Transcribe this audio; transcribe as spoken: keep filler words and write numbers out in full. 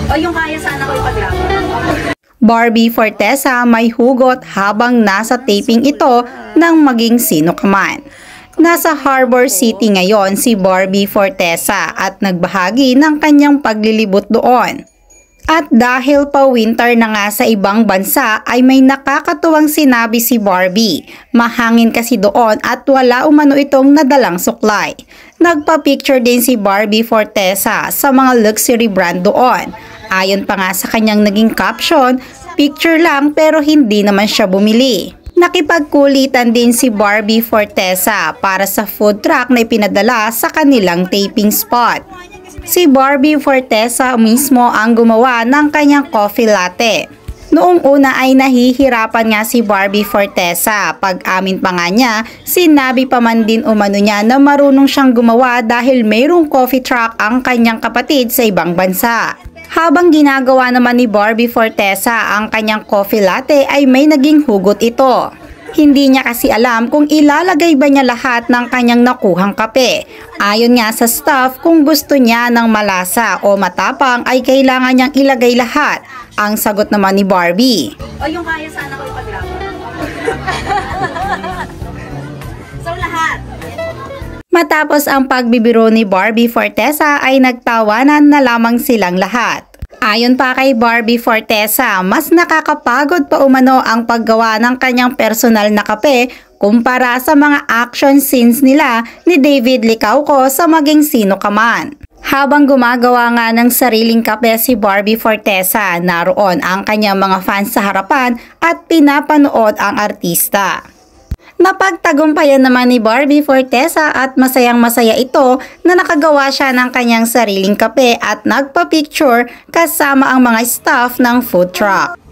O yung kaya sana ko ipaglaban. Barbie Fortesa may hugot habang nasa taping ito ng maging sino ka man. Nasa Harbor City ngayon si Barbie Fortesa at nagbahagi ng kanyang paglilibot doon. At dahil pa winter na nga sa ibang bansa ay may nakakatuwang sinabi si Barbie. Mahangin kasi doon at wala umano itong nadalang suklay. Nagpa-picture din si Barbie Fortesa sa mga luxury brand doon. Ayon pa nga sa kanyang naging caption, picture lang pero hindi naman siya bumili. Nakipagkulitan din si Barbie Fortesa para sa food truck na ipinadala sa kanilang taping spot. Si Barbie Fortesa mismo ang gumawa ng kanyang coffee latte. Noong una ay nahihirapan nga si Barbie Fortesa. Pag-amin pa nga niya, sinabi pa man din umano niya na marunong siyang gumawa dahil mayroong coffee truck ang kanyang kapatid sa ibang bansa. Habang ginagawa naman ni Barbie Fortesa ang kanyang coffee latte ay may naging hugot ito. Hindi niya kasi alam kung ilalagay ba niya lahat ng kanyang nakuhang kape. Ayon nga sa staff, kung gusto niya ng malasa o matapang ay kailangan niyang ilagay lahat. Ang sagot naman ni Barbie, O yung kaya sana ko ipaglaban. So lahat. matapos ang pagbibiro ni Barbie Fortesa ay nagtawanan na lamang silang lahat. Ayon pa kay Barbie Fortesa, mas nakakapagod pa umano ang paggawa ng kanyang personal na kape kumpara sa mga action scenes nila ni David Licauco sa Maging Sino Ka Man. Habang gumagawa nga ng sariling kape si Barbie Fortesa, naroon ang kanyang mga fans sa harapan at pinapanood ang artista. Napagtagumpayan naman ni Barbie Fortesa at masayang masaya ito na nakagawa siya ng kanyang sariling kape at nagpa-picture kasama ang mga staff ng food truck.